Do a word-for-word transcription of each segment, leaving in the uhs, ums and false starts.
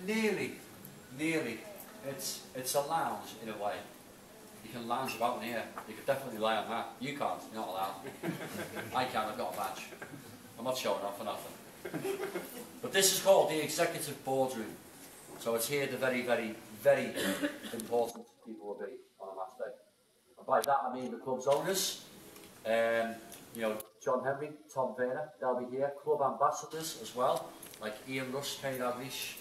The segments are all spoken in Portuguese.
nearly, nearly, it's, it's a lounge in a way. You can lounge about in here. You could definitely lie on that. You can't, you're not allowed. I can, I've got a badge. I'm not showing off for nothing. But this is called the Executive Boardroom. So it's here the very, very, very important people will be on a match day. And by that I mean the club's owners, um, you know, John Henry, Tom Werner, they'll be here. Club ambassadors as well, like Ian Rush, Kenny Dalglish.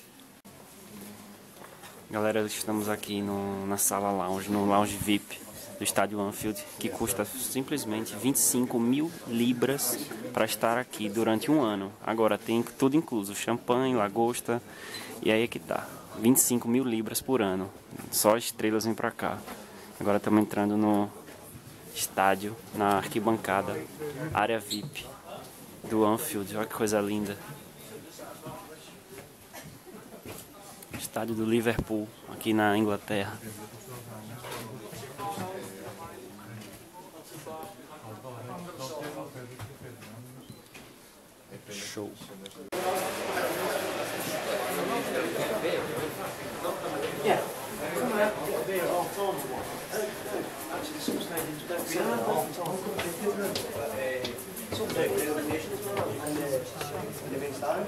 Galera, estamos aqui no, na sala lounge, no lounge V I P do estádio Anfield, que custa simplesmente vinte e cinco mil libras para estar aqui durante um ano. Agora tem tudo incluso, champanhe, lagosta, e aí é que tá, vinte e cinco mil libras por ano. Só estrelas vêm pra cá. Agora estamos entrando no estádio, na arquibancada, área V I P do Anfield. Olha que coisa linda. Estádio do Liverpool, aqui na Inglaterra. Show. Yeah. Come out, get a beer half time or what? Actually, some stadiums don't sell it half time. Some do, and uh, living stone.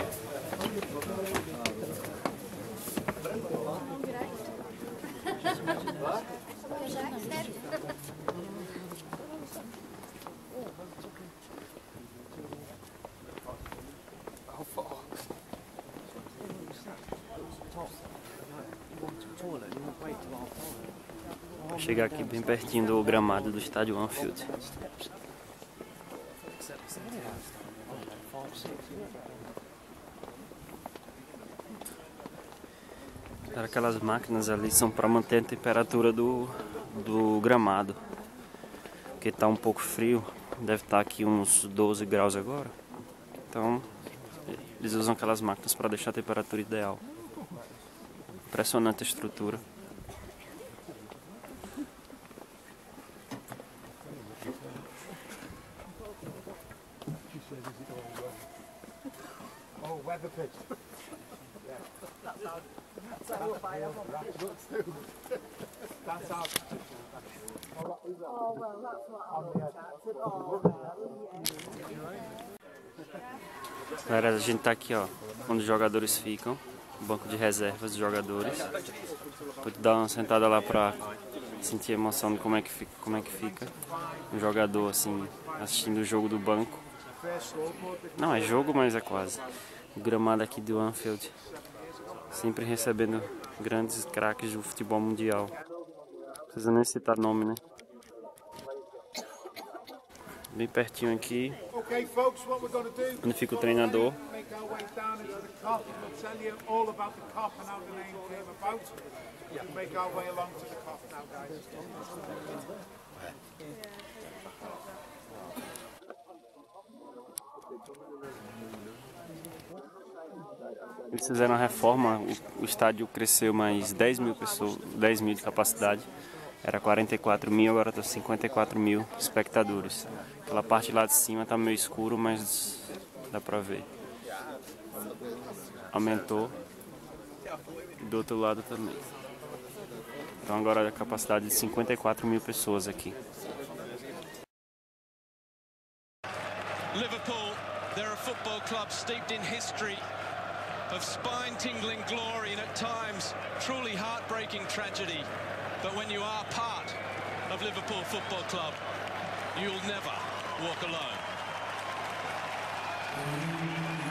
Vou chegar aqui bem pertinho do gramado do estádio Anfield. Aquelas máquinas ali são para manter a temperatura do, do gramado, porque está um pouco frio, deve estar aqui uns doze graus agora, então eles usam aquelas máquinas para deixar a temperatura ideal. Impressionante a estrutura. Galera, a gente tá aqui, ó, onde os jogadores ficam, banco de reservas dos jogadores. Pode dar uma sentada lá pra sentir a emoção de como é que fica, como é que fica um jogador assim assistindo o jogo do banco. Não é jogo, mas é quase. O gramado aqui do Anfield, sempre recebendo grandes craques do futebol mundial. Não precisa nem citar nome, né? Bem pertinho aqui, onde fica o treinador. Eles fizeram a reforma, o, o estádio cresceu mais dez mil pessoas, dez mil de capacidade. Era quarenta e quatro mil, agora está cinquenta e quatro mil espectadores. Aquela parte lá de cima está meio escuro, mas dá pra ver. Aumentou. E do outro lado também. Então agora a capacidade de cinquenta e quatro mil pessoas aqui. Liverpool, they're a football club steeped in history of spine-tingling glory and at times truly heartbreaking tragedy. But when you are part of Liverpool Football Club, you'll never walk alone.